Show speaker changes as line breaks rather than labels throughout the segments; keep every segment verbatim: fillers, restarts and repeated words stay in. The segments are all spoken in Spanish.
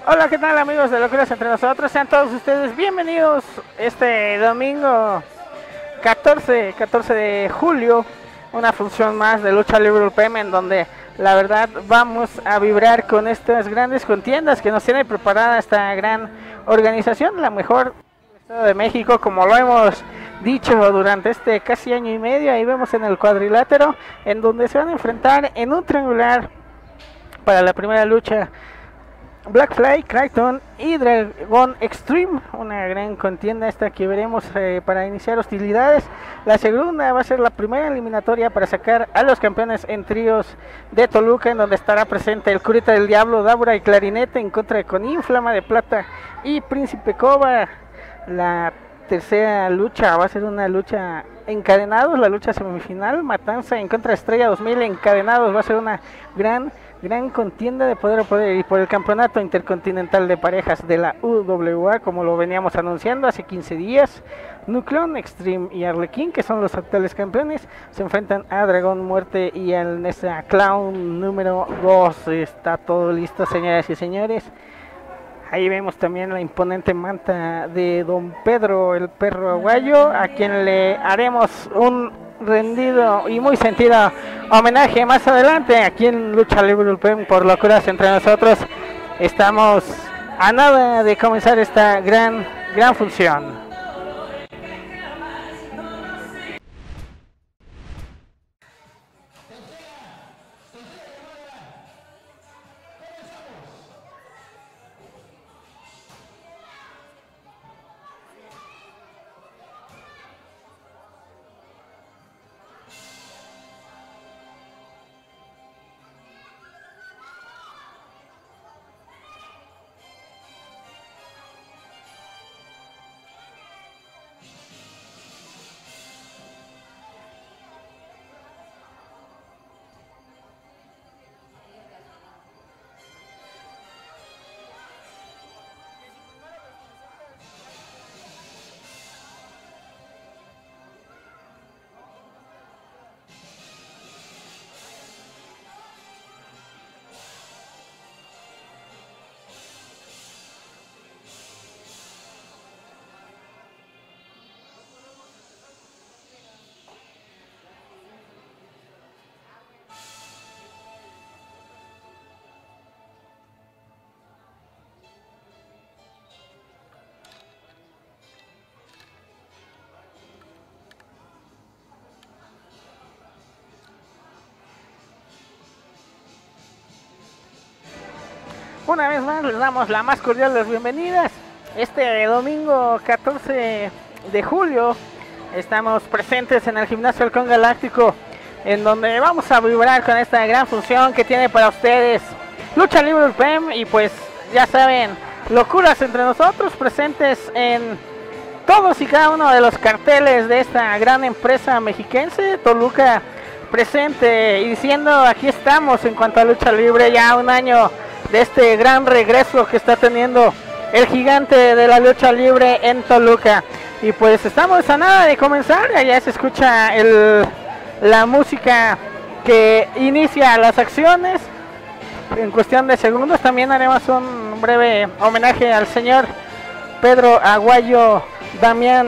Hola, ¿qué tal amigos de Locuras Entre Nosotros? Sean todos ustedes bienvenidos este domingo catorce, catorce de julio, una función más de Lucha Libre U P M en donde la verdad vamos a vibrar con estas grandes contiendas que nos tiene preparada esta gran organización, la mejor del Estado de México, como lo hemos dicho durante este casi año y medio. Ahí vemos en el cuadrilátero en donde se van a enfrentar en un triangular para la primera lucha Blackfly, Crichton y Dragon Extreme, una gran contienda esta que veremos eh, para iniciar hostilidades. La segunda va a ser la primera eliminatoria para sacar a los campeones en tríos de Toluca, en donde estará presente el Curita del Diablo, Dabura y Clarinete en contra de Conín, Flama de Plata y Príncipe Cobra. La tercera lucha va a ser una lucha encadenados, la lucha semifinal, Matanza en contra de Estrella dos mil encadenados, va a ser una gran gran contienda de poder a poder y por el campeonato intercontinental de parejas de la U W A, como lo veníamos anunciando hace quince días. Nucleon, Extreme y Arlequín, que son los actuales campeones, se enfrentan a Dragón Muerte y al Nessa Clown número dos. Está todo listo, señoras y señores. Ahí vemos también la imponente manta de Don Pedro, el perro aguayo, a quien le haremos un rendido y muy sentido homenaje más adelante aquí en Lucha Libre U P M por Locuras Entre Nosotros. Estamos a nada de comenzar esta gran, gran función. Una vez más les damos la más cordial de las bienvenidas. Este domingo catorce de julio estamos presentes en el Gimnasio Halcón Galáctico, en donde vamos a vibrar con esta gran función que tiene para ustedes Lucha Libre U P M. Y pues ya saben, Locuras Entre Nosotros presentes en todos y cada uno de los carteles de esta gran empresa mexiquense. Toluca presente y diciendo aquí estamos en cuanto a lucha libre, ya un año de este gran regreso que está teniendo el gigante de la lucha libre en Toluca. Y pues estamos a nada de comenzar, allá se escucha el, la música que inicia las acciones. En cuestión de segundos también haremos un breve homenaje al señor Pedro Aguayo Damián.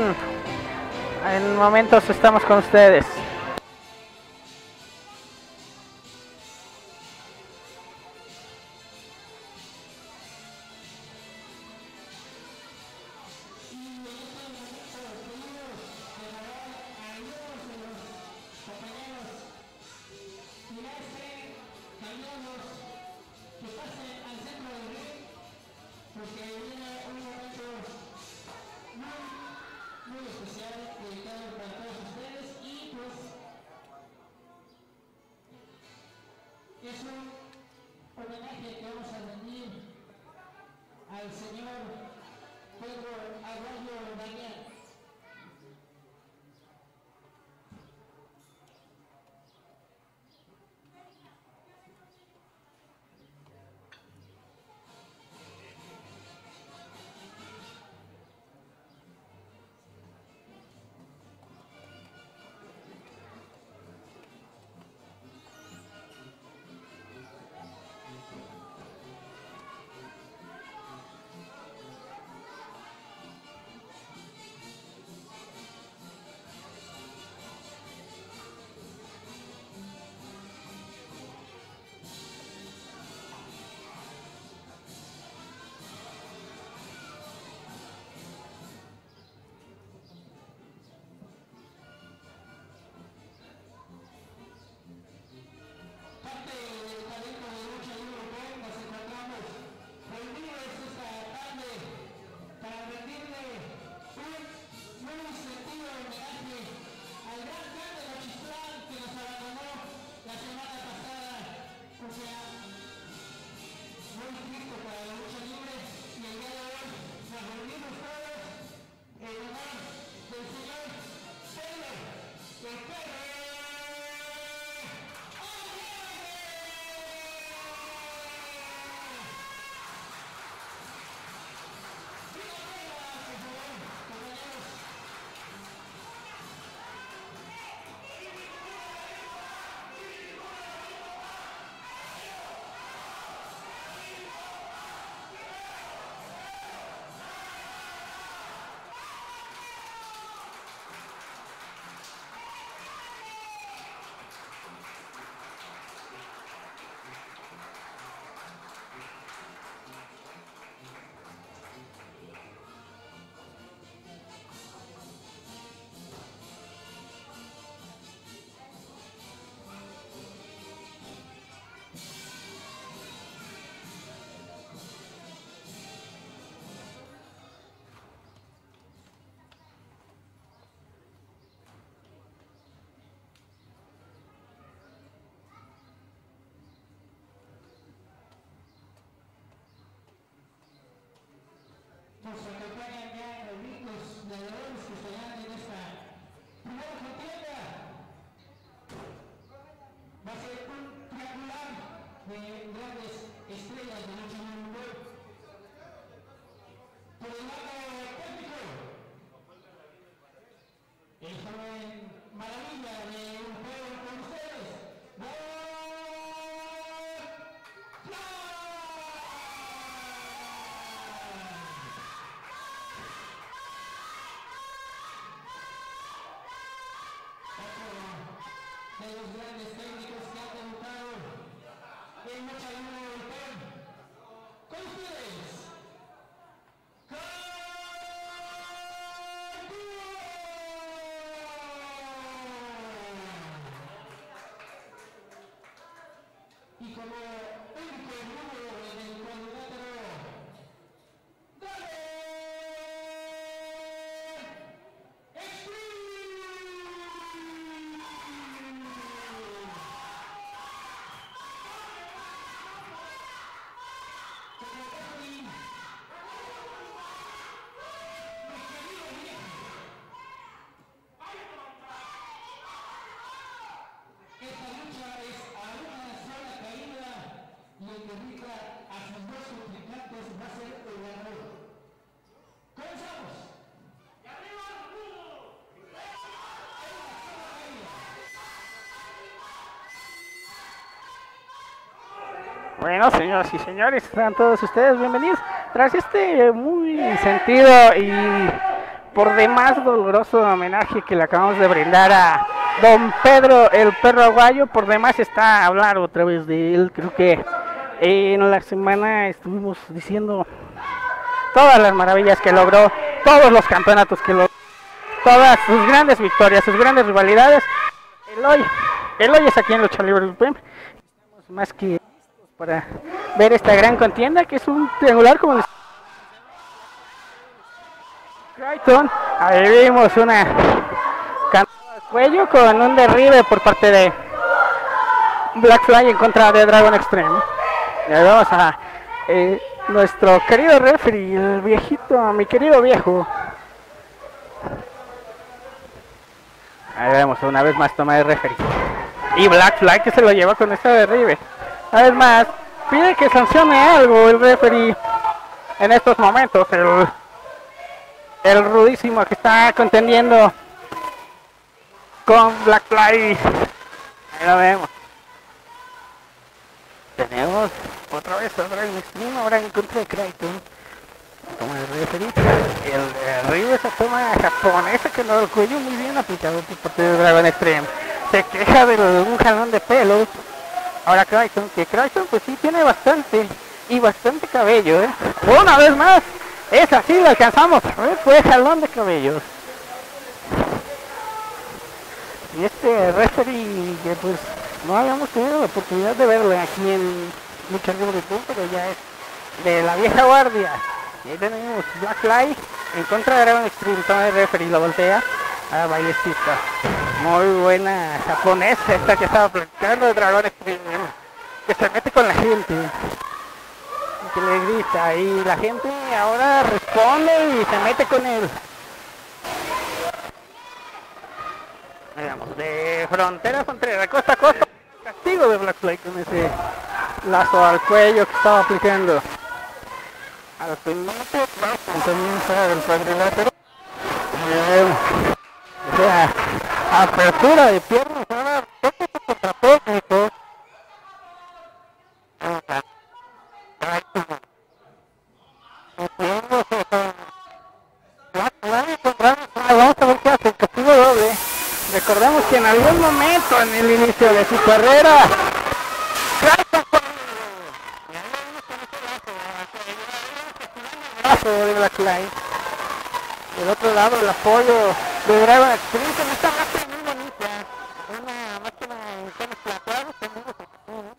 En momentos estamos con ustedes.
Nos acompañan ya los ricos nadadores que estarán en esta primera contienda. Va a ser un triangular de grandes estrellas de lucha libre. Por el lado técnico, el joven maravilla de un juego con ustedes. De los grandes técnicos que han debutado en lucha libre europea. Con ustedes, y como único número en el cuadrilátero, esta lucha es a una sola caída y el que rija a sus dos contrincantes va a ser el ganador. ¡Comenzamos! ¡Y arriba el escudo!
Bueno, señoras y señores, sean todos ustedes bienvenidos. Tras este muy sentido y por demás doloroso homenaje que le acabamos de brindar a don Pedro el Perro Aguayo, por demás está hablar otra vez de él. Creo que en la semana estuvimos diciendo todas las maravillas que logró, todos los campeonatos que logró, todas sus grandes victorias, sus grandes rivalidades. El hoy, el hoy es aquí en Lucha Libre U P M. Estamos más que listos para ver esta gran contienda, que es un triangular como les... Creighton. Ahí vimos una cantada al cuello con un derribe por parte de Blackfly en contra de Dragon Extreme. Y ahí vamos a eh, nuestro querido referee, el viejito, mi querido viejo. Ahí vemos una vez más toma de referee. Y Blackfly que se lo lleva con esta derribe. Una vez más, pide que sancione algo el referee en estos momentos. El, el rudísimo que está contendiendo con Blackfly. Ahí lo vemos. Tenemos otra vez a Dragon Extreme ahora en contra de Creighton. Toma el referee. El derribe, esa toma japonesa que lo del cuello muy bien aplicado por parte de Dragon Extreme. Se queja de un jalón de pelos. Ahora Creighton, que Creighton pues sí tiene bastante y bastante cabello, ¿eh? Una vez más, esa sí la alcanzamos, ¿eh? Fue jalón de cabellos. Y este referee que pues no habíamos tenido la oportunidad de verlo aquí en Lucha Libre, pero ya es de la vieja guardia. Y ahí tenemos Blackfly en contra de Dragon Extreme, toma el referee, lo voltea a bailecista. Muy buena japonesa esta que estaba platicando de Dragon Extreme, que se mete con la gente, que le grita y la gente ahora responde y se mete con él. Veamos, de frontera a frontera, de costa a costa, castigo de Blackfly con ese lazo al cuello que estaba aplicando. A los que no también fuera del cuadrilátero. O sea, apertura de piernas, ahora técnico contra técnico. Vamos a ver qué hace el castigo doble. Recordemos que en algún momento en el inicio de su carrera, de Blackfly. Del otro lado el apoyo de Dragon Extreme con esta máscara muy bonita, una máquina en tonos plateados con unos ¿no?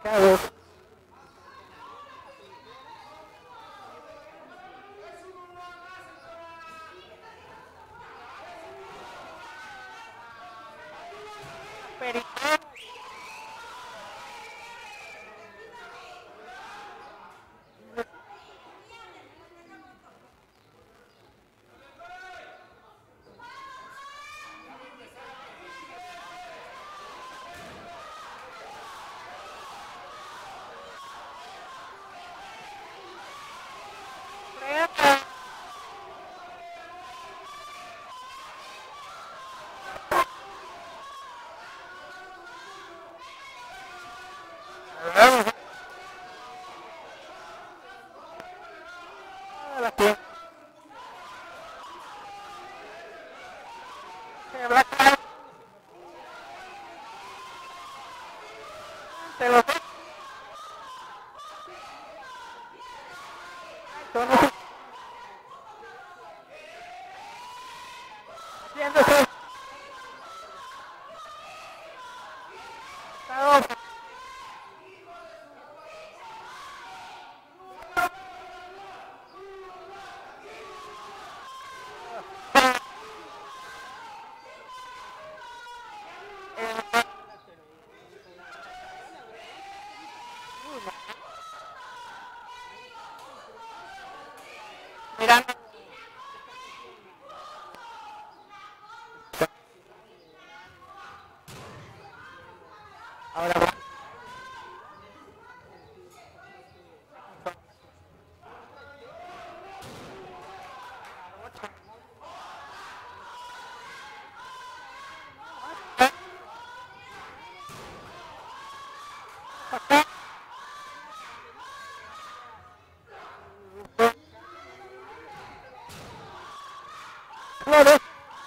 Carlos. Pero te lo siéntese. Mirando. Ahora va. Flores.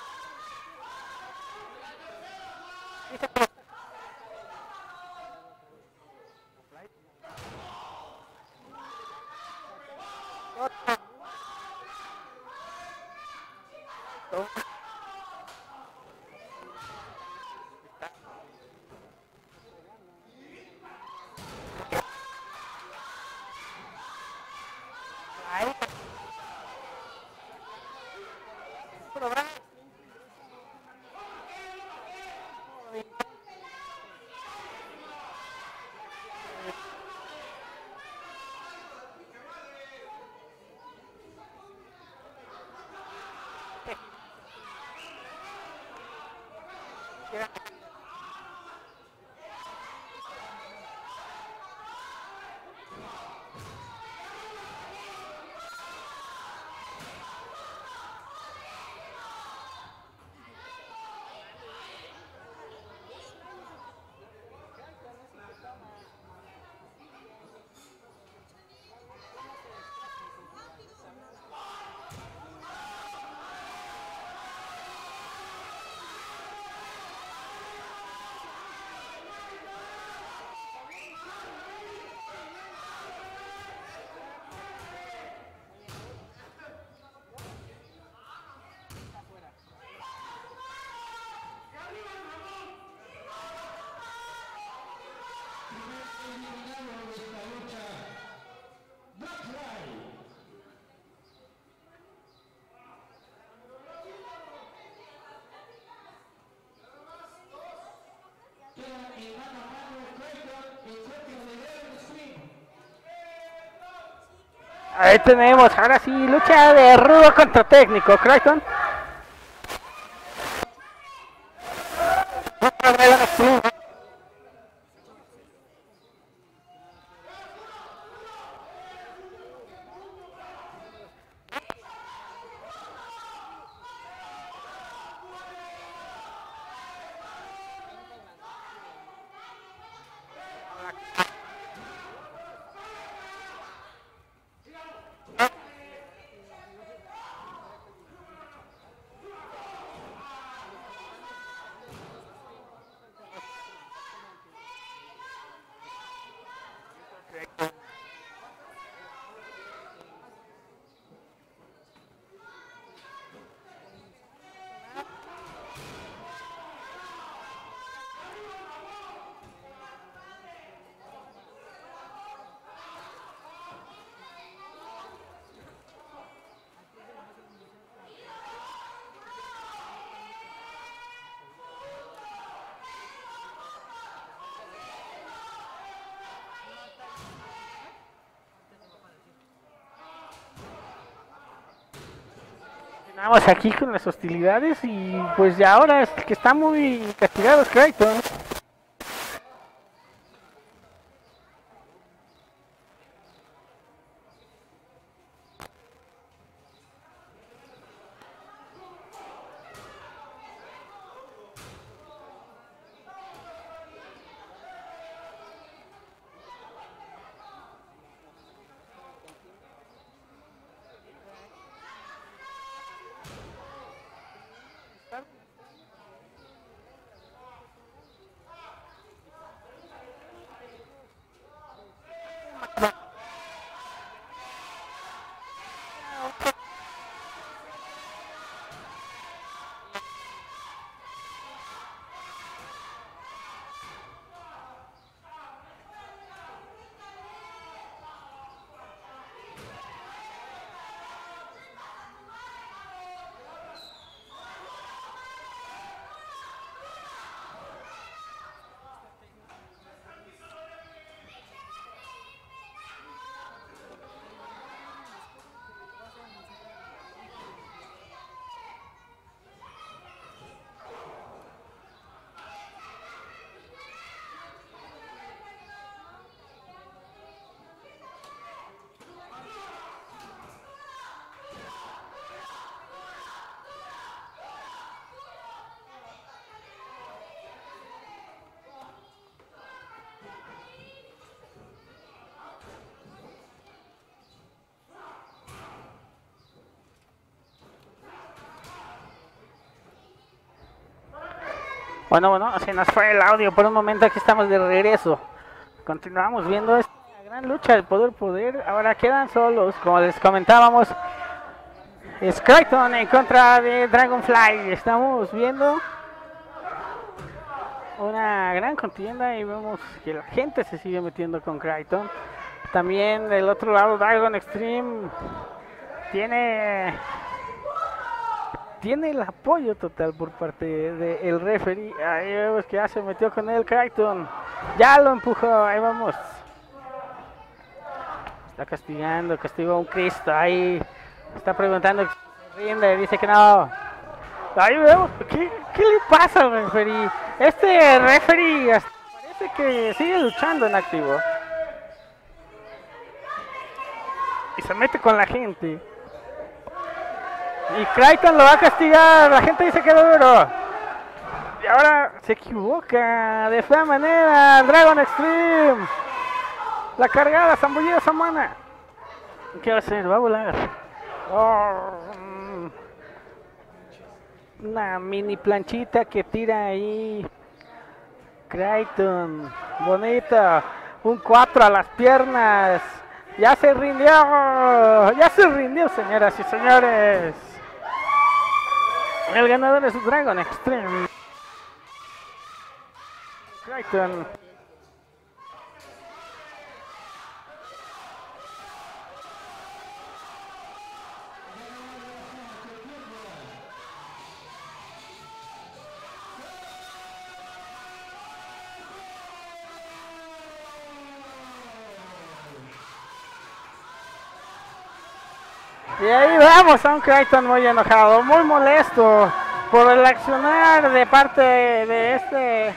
Ahí. Programa. Ahí tenemos, ahora sí, lucha de rudo contra técnico, Creighton. Vamos aquí con las hostilidades y pues ya ahora es que está muy castigado Kratos. Bueno, bueno, se nos fue el audio por un momento, aquí estamos de regreso. Continuamos viendo esta gran lucha del poder poder. Ahora quedan solos, como les comentábamos. Es Kratos en contra de Dragonfly. Estamos viendo una gran contienda y vemos que la gente se sigue metiendo con Kratos. También del otro lado Dragon Extreme tiene tiene el apoyo total por parte del referee. Ahí vemos que ya se metió con él Kratos. Ya lo empujó, ahí vamos. Está castigando, castigó a un Cristo. Ahí está preguntando si se rinde, dice que no. Ahí vemos, ¿qué, qué le pasa al referee? Este referee hasta parece que sigue luchando en activo. Y se mete con la gente. Y Kratos lo va a castigar. La gente dice que no duro. Y ahora se equivoca de fea manera. Dragon Extreme. La cargada, zambullida Samana. ¿Qué va a hacer? Va a volar. Oh, una mini planchita que tira ahí Kratos. Bonita. Un cuatro a las piernas. Ya se rindió. Ya se rindió, señoras y señores. El ganador es Dragon Extreme. Kratos. Y ahí vamos a un Kratos muy enojado, muy molesto por el accionar de parte de este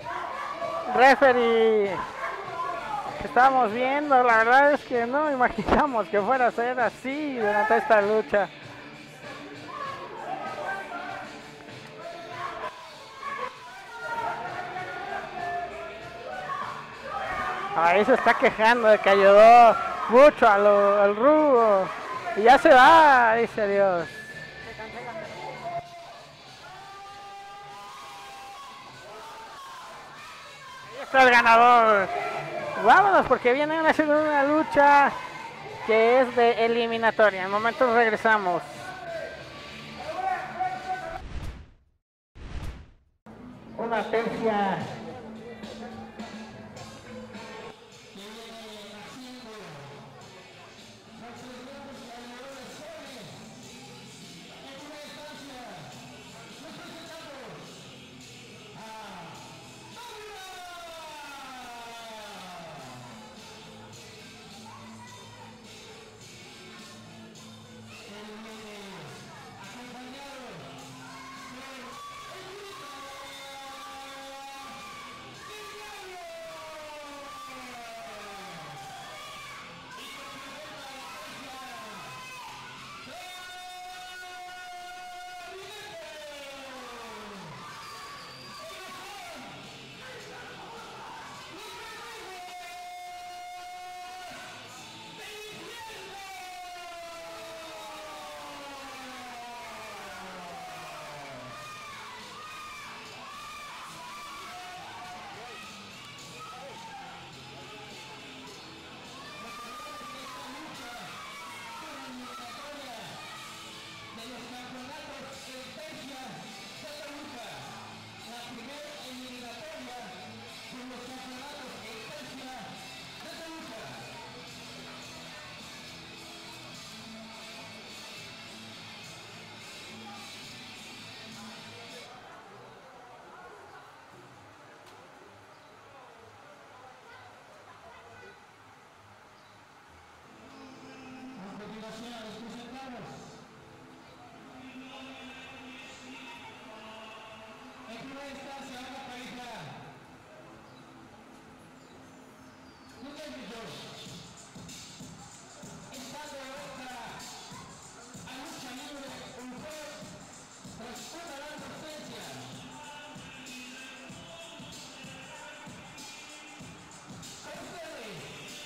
referee que estamos viendo. La verdad es que no imaginamos que fuera a ser así durante esta lucha. Ahí se está quejando de que ayudó mucho a lo, al Rubo. Y ya se va, dice Dios. Ahí está el ganador. Vámonos porque viene una segunda lucha que es de eliminatoria. En momentos regresamos. Una tercia.
primera instancia, una pareja. Núñez Millón. Están de vuelta a lucha libre, un juez tras una gran ausencia. Con ustedes.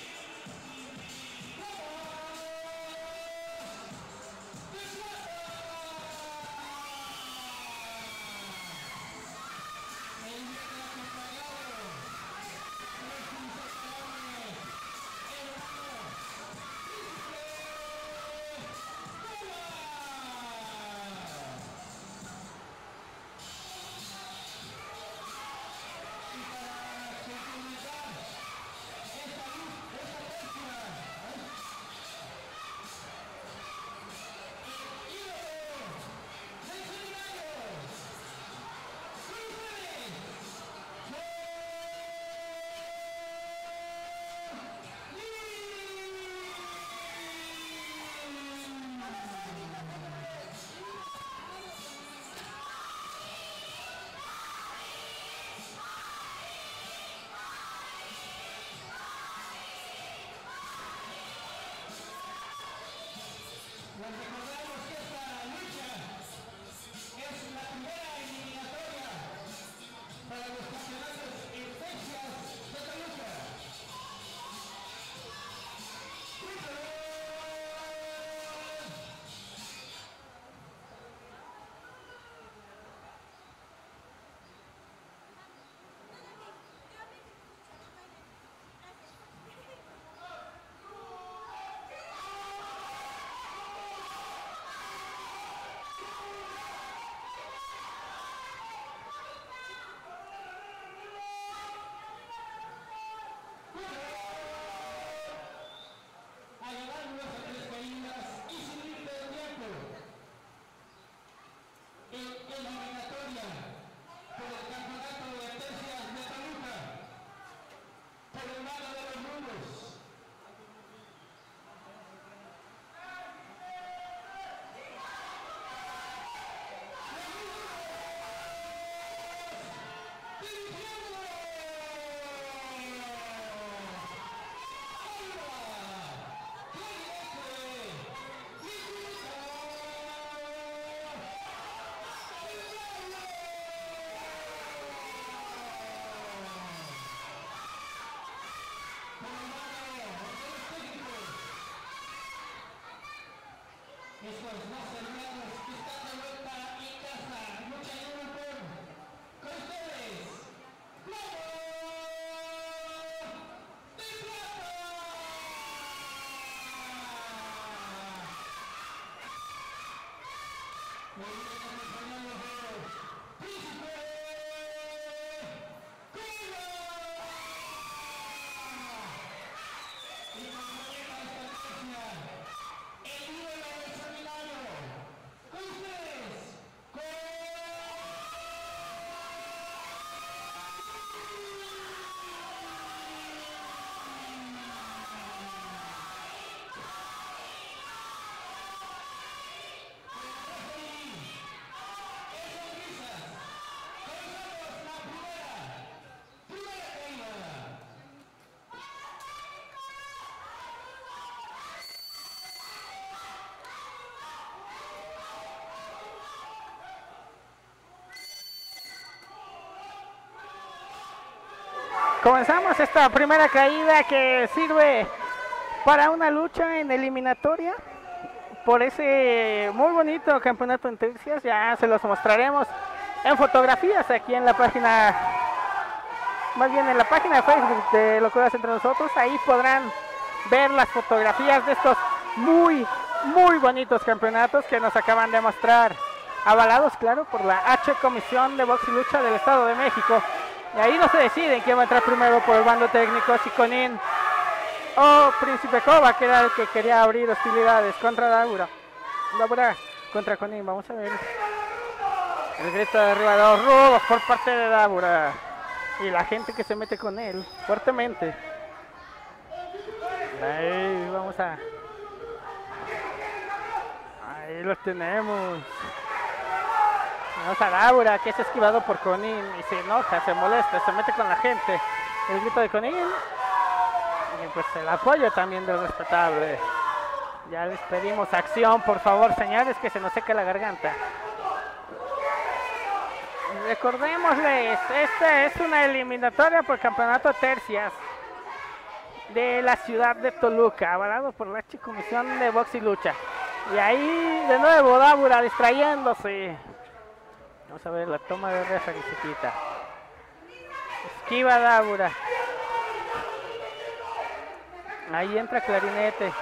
Les recordamos que esta lucha es la primera eliminatoria para los campeonatos en Texas de Toluca. A ganar nuestras tres caídas y sin límite de tiempo. En eliminatoria por el campeonato de tercias de Toluca. Por el mano de los rudos. Estos dos hermanos que están de vuelta en casa, lucha libre con ustedes, Lobo de Plata. Me vienen acompañados de Príncipe Cuba. Y nos conecta esta noche el ídolo del seminario. Con ustedes, con...
Comenzamos esta primera caída que sirve para una lucha en eliminatoria por ese muy bonito campeonato en Texas. Ya se los mostraremos en fotografías aquí en la página, más bien en la página de Facebook de Locuras Entre Nosotros. Ahí podrán ver las fotografías de estos muy, muy bonitos campeonatos que nos acaban de mostrar, avalados, claro, por la H Comisión de Box y Lucha del Estado de México. Y ahí no se deciden quién va a entrar primero por el bando técnico, si Conin o Príncipe Cova, que era el que quería abrir hostilidades contra Dabura. Dabura contra Conin, vamos a ver. El grito de arriba de los rudos por parte de Dabura. Y la gente que se mete con él fuertemente. Ahí vamos a... Ahí los tenemos. Vamos a Daura, que es esquivado por Conin y se enoja, se molesta, se mete con la gente. El grito de Conin. Y pues el apoyo también del respetable. Ya les pedimos acción, por favor, señores, que se nos seque la garganta. Recordémosles, esta es una eliminatoria por campeonato de tercias de la ciudad de Toluca, avalado por la H Comisión de Box y Lucha. Y ahí de nuevo Daura distrayéndose. Vamos a ver la toma de referee, se quita. Esquiva Daura. Ahí entra Clarinete.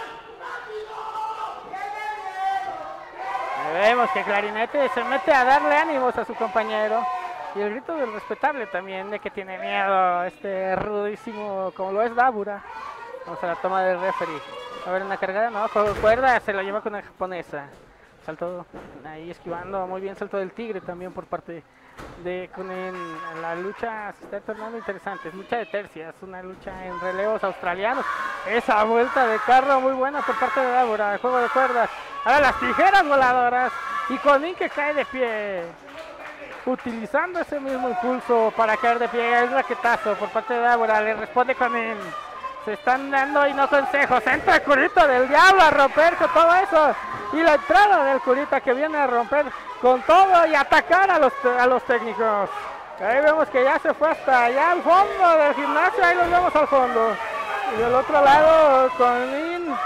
Vemos que Clarinete se mete a darle ánimos a su compañero. Y el grito del respetable también, de que tiene miedo este rudísimo como lo es Daura. Vamos a la toma del referee. A ver, una cargada, no, cuerda, se la lleva con la japonesa. Salto ahí esquivando, muy bien, salto del tigre también por parte de Conin. La lucha se está tornando interesante, es lucha de tercias, una lucha en relevos australianos. Esa vuelta de carro muy buena por parte de Daura, juego de cuerdas. Ahora las tijeras voladoras y Conin que cae de pie, utilizando ese mismo impulso para caer de pie. El raquetazo por parte de Daura, le responde Conin. Se están dando y no consejos. Entra el Curita del Diablo a romper con todo eso. Y la entrada del Curita que viene a romper con todo y atacar a los, a los técnicos. Ahí vemos que ya se fue hasta allá al fondo del gimnasio. Ahí los vemos al fondo. Y del otro lado, Conin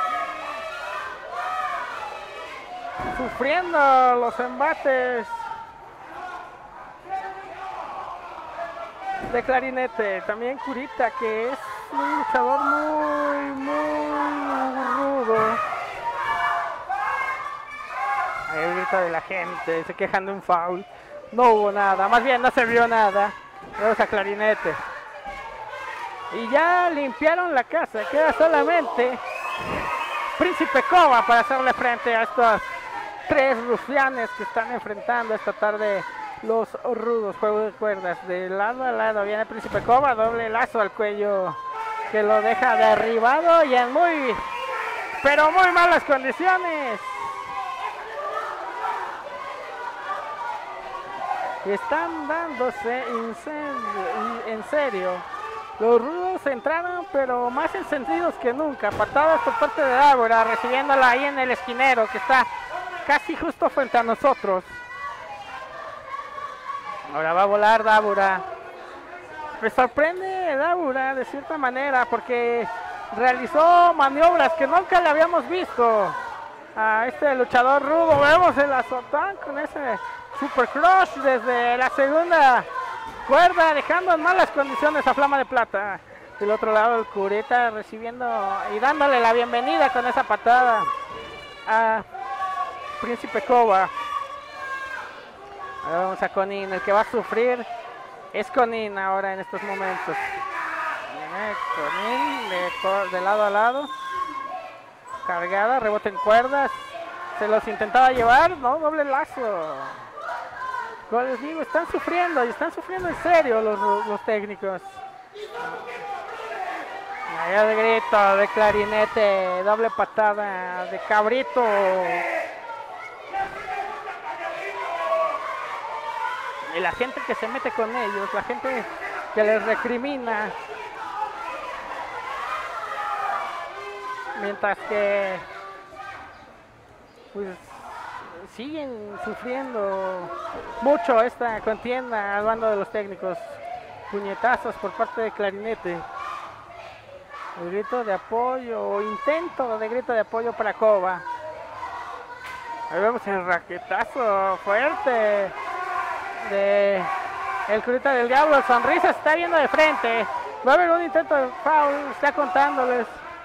sufriendo los embates de Clarinete. También Curita, que es un luchador muy, muy rudo. Ahí el grito de la gente, se quejan de un foul. No hubo nada, más bien no se vio nada. Vemos a Clarinete. Y ya limpiaron la casa, queda solamente Príncipe Cova para hacerle frente a estos tres rufianes que están enfrentando esta tarde los rudos. Juego de cuerdas, de lado a lado viene Príncipe Cova, doble lazo al cuello que lo deja derribado y en muy, pero muy malas condiciones. Están dándose incendio, en serio. Los rudos entraron, pero más encendidos que nunca. Patadas por parte de Daura, recibiéndola ahí en el esquinero, que está casi justo frente a nosotros. Ahora va a volar Daura. Me sorprende Daura de cierta manera, porque realizó maniobras que nunca le habíamos visto a este luchador rudo. Vemos el azotón con ese super crush desde la segunda cuerda, dejando en malas condiciones a Flama de Plata. Del otro lado el Curita recibiendo y dándole la bienvenida con esa patada a Príncipe Cova. Ahora vamos a Conin, el que va a sufrir es Conin ahora en estos momentos. Viene Conin de, de lado a lado, cargada, rebote en cuerdas, se los intentaba llevar, no, doble lazo. Como les digo, están sufriendo y están sufriendo en serio los, los técnicos. Ahí el grito de Clarinete, doble patada de Cabrito. Y la gente que se mete con ellos, la gente que les recrimina. Mientras que pues siguen sufriendo mucho esta contienda al bando de los técnicos. Puñetazos por parte de Clarinete. El grito de apoyo, o intento de grito de apoyo para Cova. Ahí vemos el raquetazo fuerte de el Curita del Diablo. El Sonrisa se está viendo de frente. Va a haber un intento de foul, está contándoles.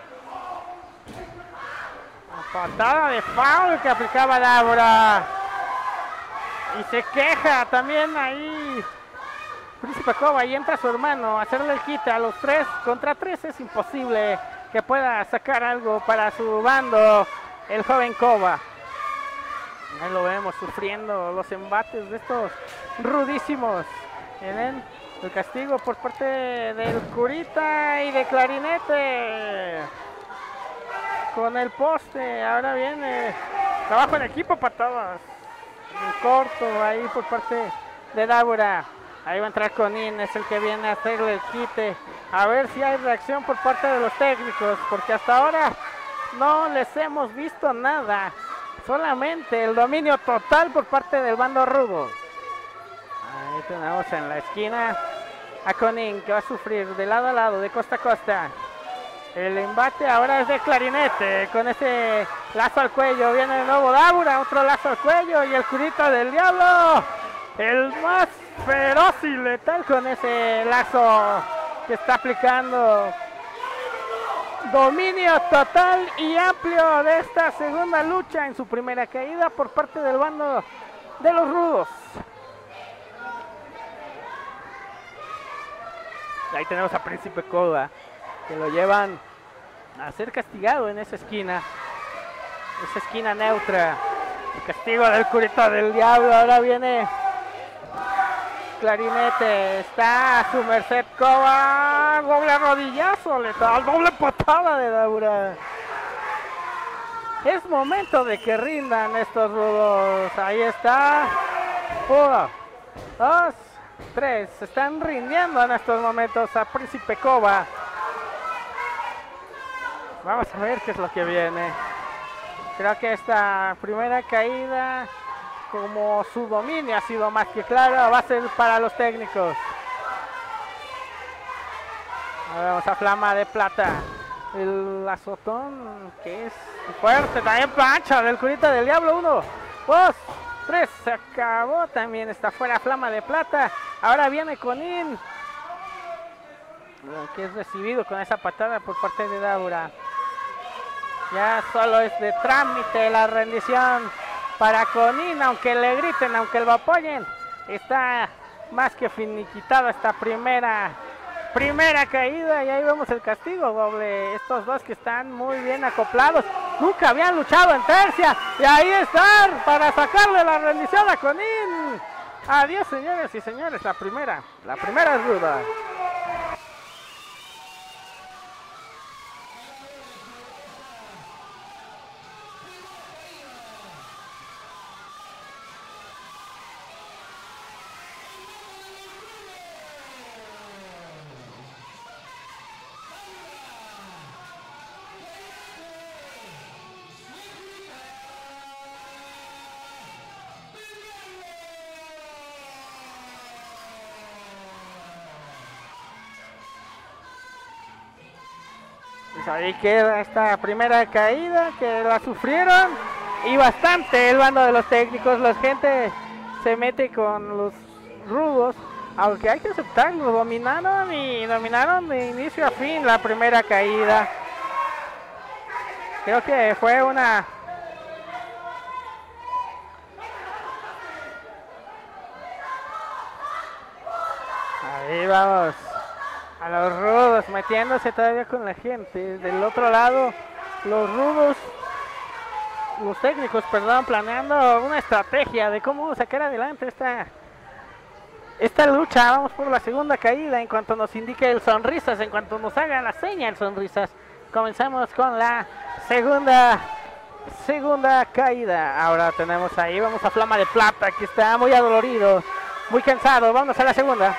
La patada de foul que aplicaba Daura. Y se queja también ahí Príncipe Cova, y entra su hermano a hacerle el quite a los tres. Contra tres es imposible que pueda sacar algo para su bando el joven Cova. Ahí lo vemos sufriendo los embates de estos rudísimos. Miren, el castigo por parte del Curita y de Clarinete. Con el poste, ahora viene trabajo en equipo, patadas. En corto ahí por parte de Daura. Ahí va a entrar Conin, es el que viene a hacerle el quite. A ver si hay reacción por parte de los técnicos, porque hasta ahora no les hemos visto nada. Solamente el dominio total por parte del bando rudo. Ahí tenemos en la esquina a Conin, que va a sufrir de lado a lado, de costa a costa. El embate ahora es de Clarinete, con ese lazo al cuello. Viene de nuevo Daura, otro lazo al cuello, y el curita del diablo, el más feroz y letal, con ese lazo que está aplicando. Dominio total y amplio de esta segunda lucha en su primera caída por parte del bando de los rudos. Ahí tenemos a Príncipe Koba, que lo llevan a ser castigado en esa esquina, esa esquina neutra. El castigo del curita del diablo. Ahora viene Clarinete, está a su merced Koba, doble rodillazo letal, doble patada de Daura. Es momento de que rindan estos rudos. Ahí está, uno, dos, tres, se están rindiendo en estos momentos a Príncipe Koba. Vamos a ver qué es lo que viene. Creo que esta primera caída, como su dominio ha sido más que claro, va a ser para los técnicos. Vamos a Flama de Plata. El azotón, que es fuerte, también plancha del curita del diablo. Uno, dos, tres, se acabó. También está fuera Flama de Plata. Ahora viene Conin, que es recibido con esa patada por parte de Daura. Ya solo es de trámite la rendición para Conin, aunque le griten, aunque lo apoyen. Está más que finiquitada esta primera primera caída, y ahí vemos el castigo doble. Estos dos que están muy bien acoplados, nunca habían luchado en tercia, y ahí están para sacarle la rendición a Conin. Adiós, señores y señores, la primera, la primera es ruda. Pues ahí queda esta primera caída, que la sufrieron y bastante el bando de los técnicos. La gente se mete con los rudos, aunque hay que aceptarlo, dominaron y dominaron de inicio a fin la primera caída. Creo que fue una ahí vamos a los rudos metiéndose todavía con la gente. Del otro lado, los rudos, los técnicos, perdón, planeando una estrategia de cómo sacar adelante esta, esta lucha. Vamos por la segunda caída. En cuanto nos indique el Sonrisas, en cuanto nos haga la seña el Sonrisas, comenzamos con la segunda segunda caída. Ahora tenemos ahí, vamos a Flama de Plata, que está muy adolorido, muy cansado. Vamos a la segunda.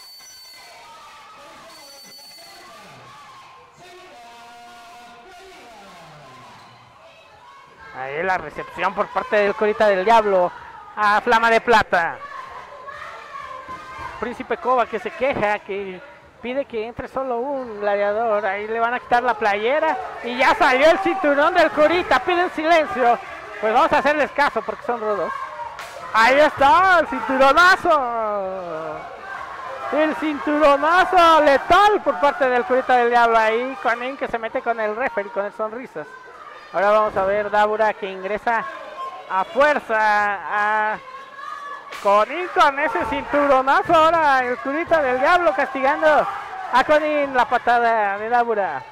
Ahí la recepción por parte del curita del diablo a Flama de Plata. Príncipe Koba, que se queja, que pide que entre solo un gladiador. Ahí le van a quitar la playera y ya salió el cinturón del curita. Piden silencio. Pues vamos a hacerles caso porque son rudos. Ahí está el cinturonazo. El cinturonazo letal por parte del curita del diablo. Ahí Conin, que se mete con el referee, con el Sonrisas. Ahora vamos a ver Daura, que ingresa a fuerza a Conin con ese cinturonazo. Ahora el curita del diablo castigando a Conin, la patada de Daura.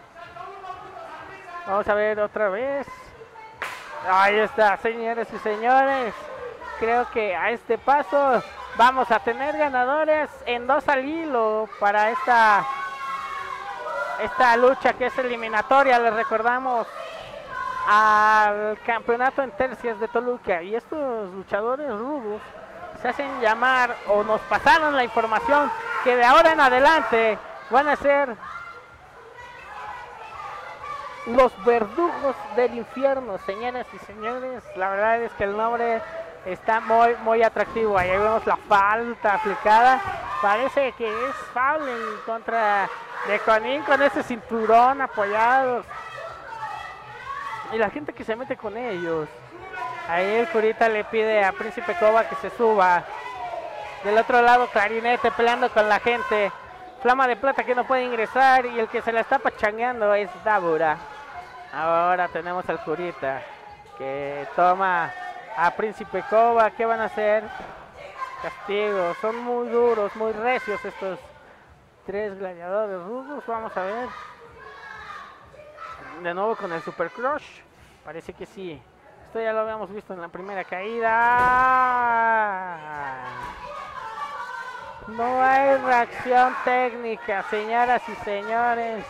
Vamos a ver otra vez. Ahí está, señores y señores. Creo que a este paso vamos a tener ganadores en dos al hilo para esta, esta lucha que es eliminatoria. Les recordamos, al campeonato en tercias de Toluca. Y estos luchadores rudos se hacen llamar, o nos pasaron la información, que de ahora en adelante van a ser los verdugos del infierno, señoras y señores. La verdad es que el nombre está muy muy atractivo. Ahí vemos la falta aplicada, parece que es foul en contra de Conin, con ese cinturón apoyado y la gente que se mete con ellos. Ahí el curita le pide a Príncipe Cobra que se suba. Del otro lado Clarinete peleando con la gente. Flama de Plata que no puede ingresar, y el que se la está pachangueando es Dabura. Ahora tenemos al curita que toma a Príncipe Cobra. ¿Qué van a hacer? Castigo. Son muy duros, muy recios estos tres gladiadores rudos. Vamos a ver. De nuevo con el Super Crush. Parece que sí. Esto ya lo habíamos visto en la primera caída. No hay reacción técnica, señoras y señores.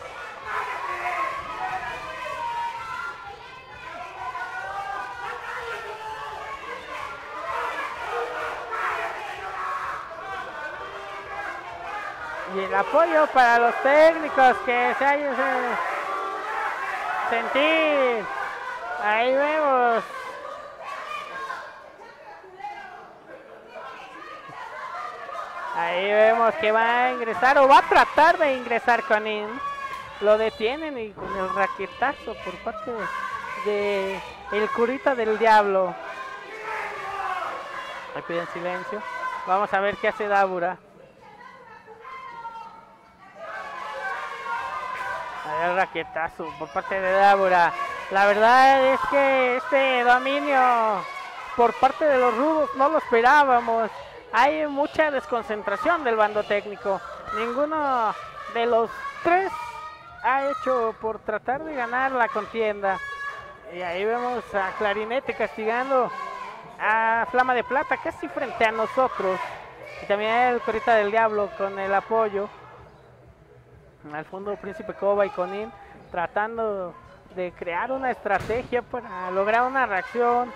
Y el apoyo para los técnicos que se hayan sentir. Ahí vemos. Ahí vemos que va a ingresar, o va a tratar de ingresar con él. Lo detienen y con el raquetazo por parte de, de el curita del diablo. Me piden silencio. Vamos a ver qué hace Dabura. Ahí el raquetazo por parte de Dabura. La verdad es que este dominio por parte de los rudos no lo esperábamos. Hay mucha desconcentración del bando técnico. Ninguno de los tres ha hecho por tratar de ganar la contienda. Y ahí vemos a Clarinete castigando a Flama de Plata casi frente a nosotros. Y también el Curita del Diablo con el apoyo. Al fondo Príncipe Cobra y Conin tratando de crear una estrategia para lograr una reacción.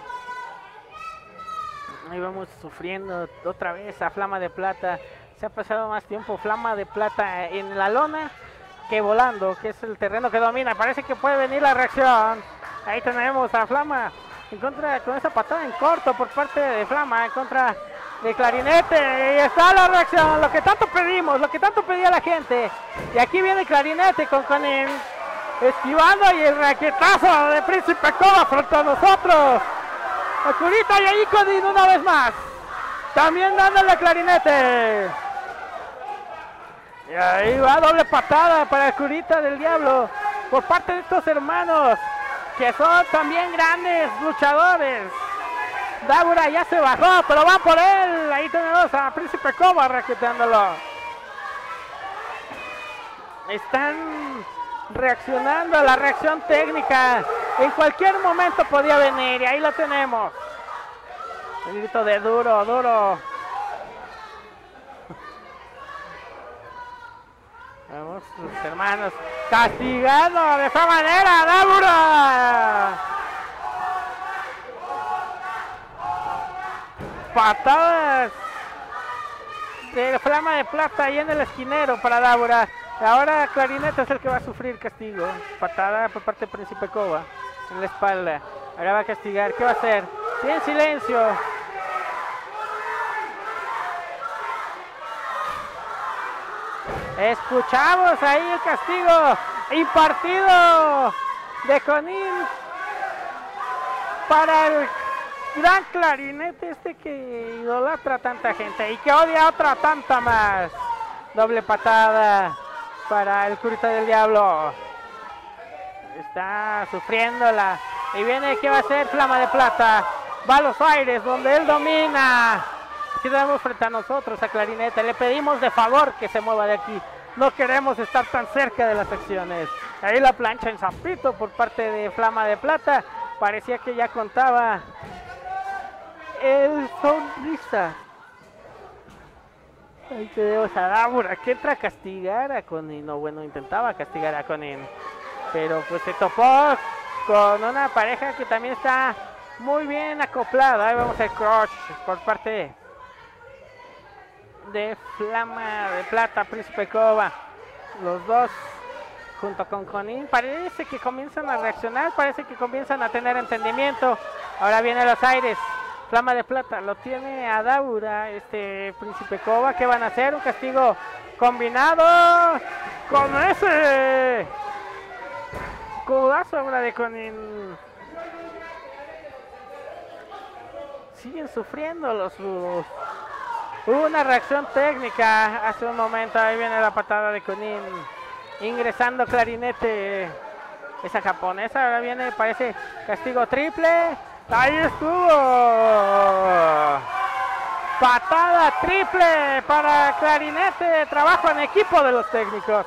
Ahí vamos sufriendo otra vez a Flama de Plata. Se ha pasado más tiempo Flama de Plata en la lona que volando, que es el terreno que domina. Parece que puede venir la reacción. Ahí tenemos a Flama en contra, con esa patada en corto por parte de Flama en contra de Clarinete. Y está la reacción, lo que tanto pedimos, lo que tanto pedía la gente. Y aquí viene Clarinete con Conin esquivando, y el raquetazo de Príncipe Cobra frente a nosotros. A Curita y ahí Conin una vez más. También dándole a Clarinete. Y ahí va doble patada para el Curita del Diablo por parte de estos hermanos que son también grandes luchadores. Dabura ya se bajó, pero van por él. Ahí tenemos a Príncipe Cobra raqueteándolo. Están reaccionando a la reacción técnica. En cualquier momento podía venir, y ahí lo tenemos. El grito de duro, duro. Vamos, sus hermanos castigando de esa manera, Dabura. Patadas de Flama de Plata ahí en el esquinero para Dabura. Ahora Clarinete es el que va a sufrir castigo. Patada por parte del Príncipe Cobra en la espalda. Ahora va a castigar. ¿Qué va a hacer? Sí, en silencio. Escuchamos ahí el castigo impartido de Conin para el gran Clarinete, este que idolatra a tanta gente y que odia a otra tanta más. Doble patada para el Curita del Diablo. Está sufriéndola. Y viene, ¿qué va a hacer? Flama de Plata. Va a los aires donde él domina. Aquí tenemos frente a nosotros a Clarinete. Le pedimos de favor que se mueva de aquí. No queremos estar tan cerca de las acciones. Ahí la plancha en Zampito por parte de Flama de Plata. Parecía que ya contaba el sonrisa. Ahí tenemos a Dabura que entra a castigar a Conin. No, bueno, intentaba castigar a Conin, pero pues se topó con una pareja que también está muy bien acoplada. Ahí vemos el crush por parte de Flama de Plata, Príncipe Cobra. Los dos junto con Conin parece que comienzan a reaccionar, parece que comienzan a tener entendimiento. Ahora viene los aires. Flama de Plata lo tiene a Daura, este Príncipe Cobra. ¿Qué van a hacer? Un castigo combinado con ese codazo ahora de Conin. Siguen sufriendo los Búhos. Hubo una reacción técnica hace un momento. Ahí viene la patada de Conin. Ingresando Clarinete. Esa japonesa. Ahora viene, parece castigo triple. Ahí estuvo. Patada triple para Clarinete. Trabajo en equipo de los técnicos.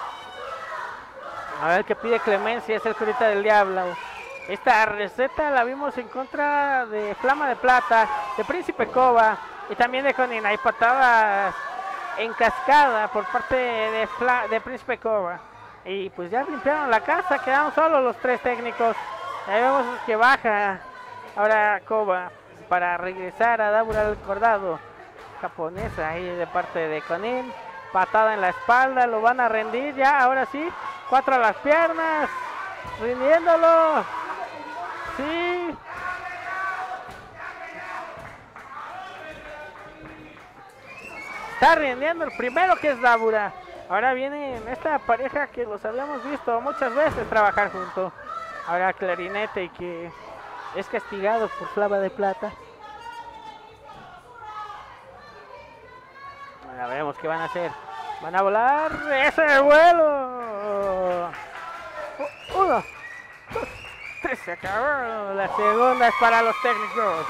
A ver qué pide clemencia. Es el Curita del Diablo. Esta receta la vimos en contra de Flama de Plata, de Príncipe Cobra y también de Conin. Hay patadas en cascada por parte de, Fla, de Príncipe Cobra. Y pues ya limpiaron la casa, quedaron solo los tres técnicos. Ahí vemos que baja ahora Cobra para regresar a Daura el Cordado. Japonesa ahí de parte de Conin. Patada en la espalda, lo van a rendir ya, ahora sí. Cuatro a las piernas, rindiéndolo. Sí. Está rindiendo el primero, que es Daura. Ahora viene esta pareja que los habíamos visto muchas veces trabajar juntos. Ahora Clarinete, que es castigado por Flama de Plata. Ahora veremos qué van a hacer. Van a volar. ¡Ese es el vuelo! Uno, dos, tres, se acabó. La segunda es para los técnicos.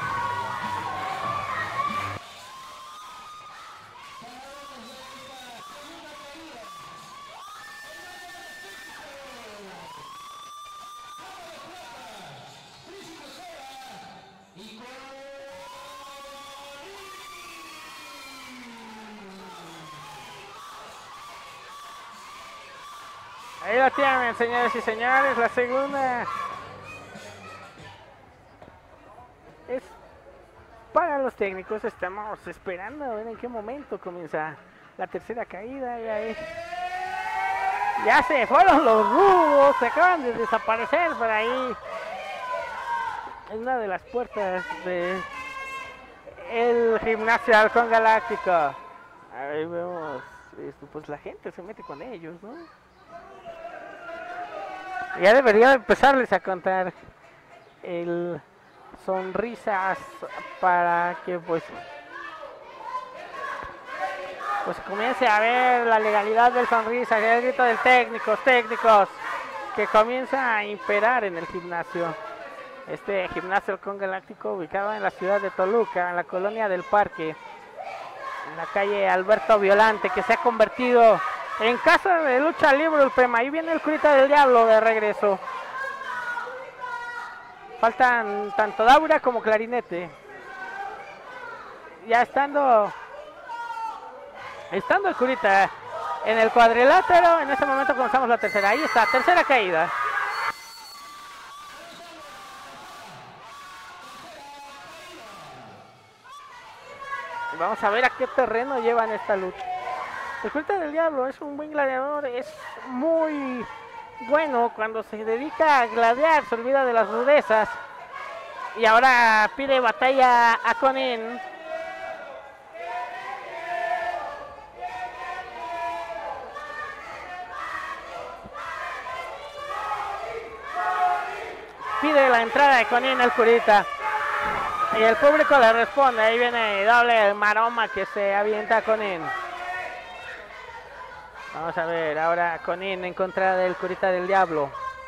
Ahí lo tienen, señores y señores, la segunda es para los técnicos. Estamos esperando a ver en qué momento comienza la tercera caída. Y ahí ya se fueron los Búhos, se acaban de desaparecer por ahí. Es una de las puertas de el gimnasio Halcón Galáctico. Ahí vemos, esto, pues la gente se mete con ellos, ¿no? Ya debería empezarles a contar el sonrisas para que pues pues comience a ver la legalidad del sonrisa, el grito del técnicos, técnicos que comienza a imperar en el gimnasio. Este gimnasio Halcón Galáctico, ubicado en la ciudad de Toluca, en la colonia del Parque, en la calle Alberto Violante, que se ha convertido en casa de lucha libre Ulpema. Ahí viene el Curita del Diablo de regreso. Faltan tanto Daura como Clarinete. Ya estando Estando el Curita en el cuadrilátero, en ese momento comenzamos la tercera. Ahí está, tercera caída. Vamos a ver a qué terreno llevan esta lucha. El Curita del Diablo es un buen gladiador, es muy bueno cuando se dedica a gladiar, se olvida de las rudezas. Y ahora pide batalla a Conin. Pide la entrada de Conin al Curita. Y el público le responde. Ahí viene doble maroma que se avienta a Conin. Vamos a ver, ahora Conin en contra del Curita del Diablo.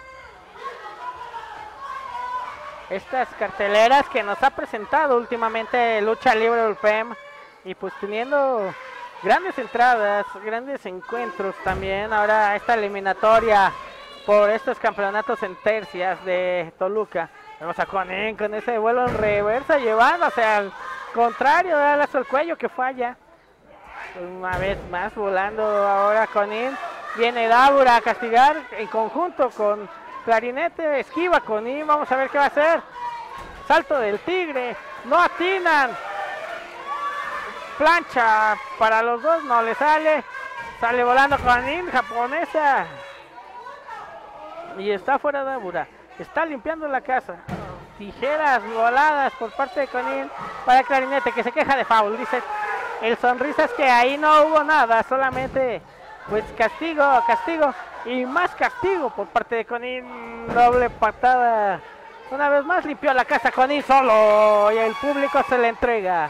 Estas carteleras que nos ha presentado últimamente Lucha Libre Ulpem, y pues teniendo grandes entradas, grandes encuentros también. Ahora esta eliminatoria por estos campeonatos en tercias de Toluca. Vemos a Conin con ese vuelo en reversa, llevándose al contrario, da lazo al cuello que falla. Una vez más volando ahora Conin. Viene Daura a castigar en conjunto con Clarinete esquiva Conin, vamos a ver qué va a hacer. Salto del tigre, no atinan. Plancha para los dos, no le sale. Sale volando Conin, japonesa. Y está fuera de Abura. Está limpiando la casa. Tijeras voladas por parte de Conin para Clarinete, que se queja de foul. Dice el Sonrisas que ahí no hubo nada, solamente pues castigo, castigo y más castigo por parte de Conin. Doble patada. Una vez más limpió la casa Conin solo y el público se le entrega.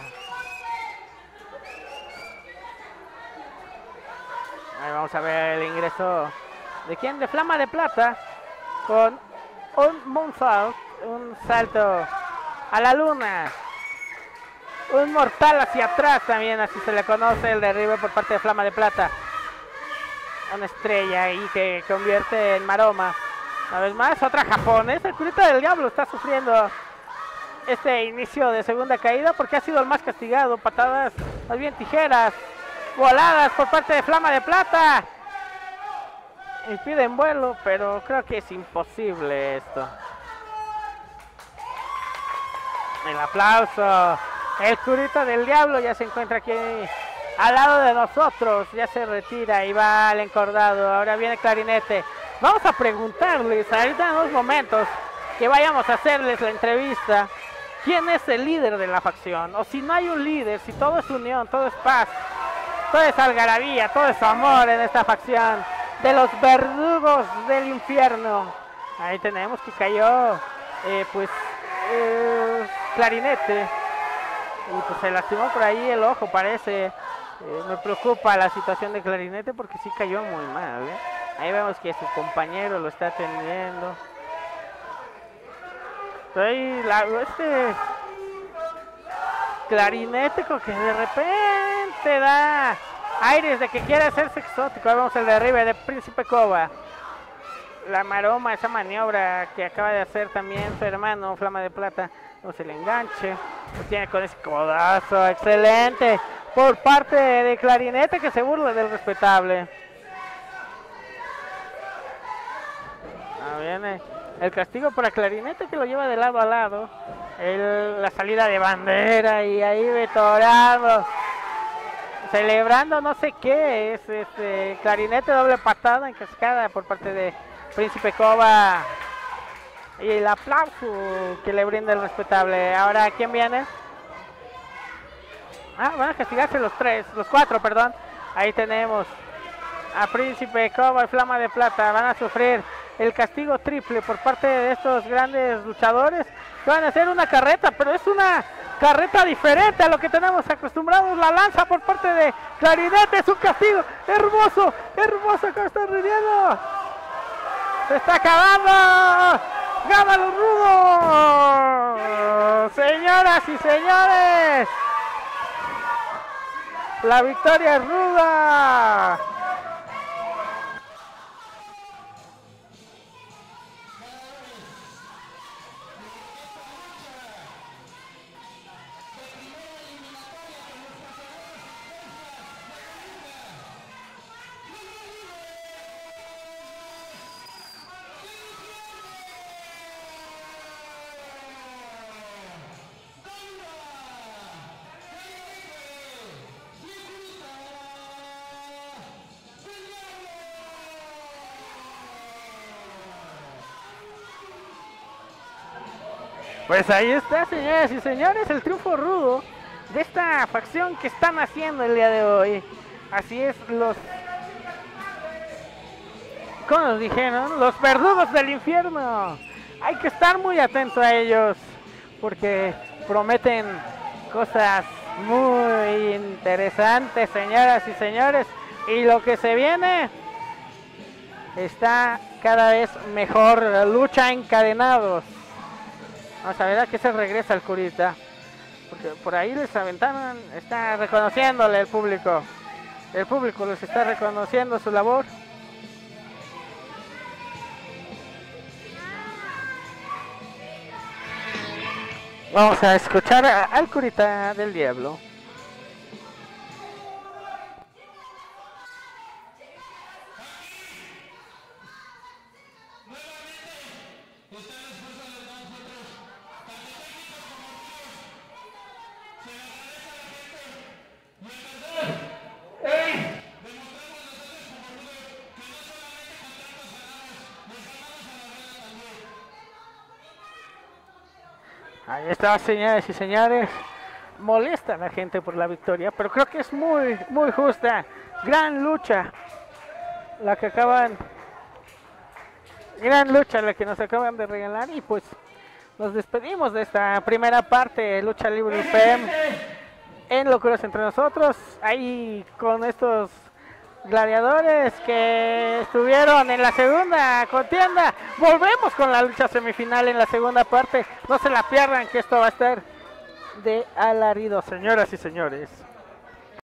Ahí vamos a ver el ingreso de quién, de Flama de Plata, con un moonsault, un salto a la luna, un mortal hacia atrás también, así se le conoce el derribe por parte de Flama de Plata. Una estrella ahí que convierte en maroma. Una vez más, otra japonesa. El Curita del Diablo está sufriendo este inicio de segunda caída porque ha sido el más castigado. Patadas, más bien tijeras voladas por parte de Flama de Plata. Y piden vuelo, pero creo que es imposible esto. El aplauso. El Curita del Diablo ya se encuentra aquí al lado de nosotros. Ya se retira y va al encordado. Ahora viene Clarinete. Vamos a preguntarles ahorita en unos momentos que vayamos a hacerles la entrevista. ¿Quién es el líder de la facción? O si no hay un líder, si todo es unión, todo es paz, todo es algarabía, todo es amor en esta facción de los verdugos del infierno. Ahí tenemos que cayó eh, pues eh, Clarinete y pues se lastimó por ahí el ojo, parece. Eh, me preocupa la situación de Clarinete porque sí cayó muy mal, ¿eh? Ahí vemos que su compañero lo está atendiendo. Estoy la, este Clarinete como que de repente da aires de que quiere hacerse exótico. Ahí vemos el derribe de Príncipe Cobra. La maroma, esa maniobra que acaba de hacer también su hermano Flama de Plata. Vemos el enganche. Lo tiene con ese codazo. Excelente por parte de Clarinete, que se burla del respetable. Ah, viene el castigo para Clarinete, que lo lleva de lado a lado. El, la salida de bandera y ahí vetorado. Celebrando no sé qué es este Clarinete, doble patada en cascada por parte de Príncipe Cobra. Y el aplauso que le brinda el respetable. Ahora, ¿quién viene? Ah, van a castigarse los tres, los cuatro, perdón. Ahí tenemos a Príncipe Cobra y Flama de Plata. Van a sufrir el castigo triple por parte de estos grandes luchadores, que van a hacer una carreta, pero es una carreta diferente a lo que tenemos acostumbrados. La lanza por parte de Clarinete, es un castigo hermoso, hermoso que está rindiendo. Se está acabando. ¡Gana los rudos! Señoras y señores, la victoria es ruda. Pues ahí está, señoras y señores, el triunfo rudo de esta facción que están haciendo el día de hoy. Así es, los... ¿cómo nos dijeron? Los verdugos del infierno. Hay que estar muy atento a ellos, porque prometen cosas muy interesantes, señoras y señores. Y lo que se viene está cada vez mejor. Lucha encadenados. Vamos a ver a qué se regresa el Curita, porque por ahí les aventaron. Está reconociéndole el público. El público les está reconociendo su labor. Vamos a escuchar a, al Curita del Diablo.
Nuevamente
Ahí está, señores y señores. Molesta a la gente por la victoria, pero creo que es muy, muy justa. Gran lucha la que acaban, gran lucha la que nos acaban de regalar, y pues nos despedimos de esta primera parte de Lucha Libre U P M en Locuras Entre Nosotros, ahí con estos gladiadores que estuvieron en la segunda contienda. Volvemos con la lucha semifinal en la segunda parte, no se la pierdan, que esto va a estar de alarido, señoras y señores.